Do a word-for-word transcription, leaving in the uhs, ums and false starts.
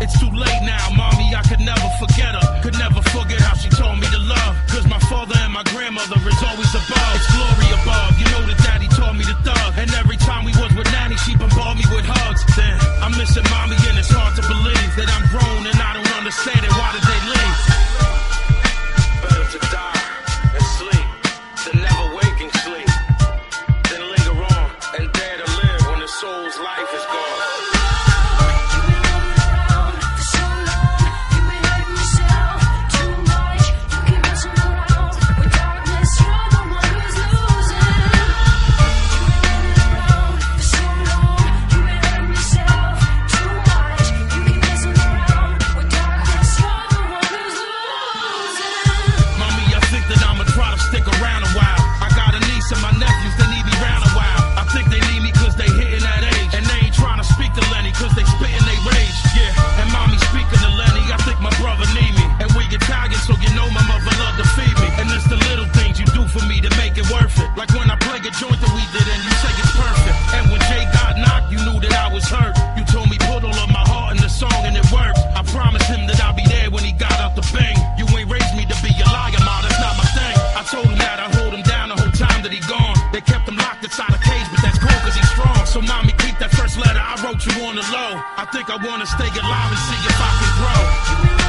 It's too late now, mommy, I could never forget her. Could never forget how she taught me to love. Cause my father and my grandmother is always above. It's glory above, you know that daddy taught me to thug. And every time we was with nanny, she bombarded me with hugs. Then I'm missing mommy and it's hard to believe that I'm grown and I don't understand it. Why did they leave? Better to die and sleep than never waking sleep. Then linger on and dare to live when the soul's life is gone. So mommy, keep that first letter I wrote you on the low. I think I wanna stay alive and see if I can grow.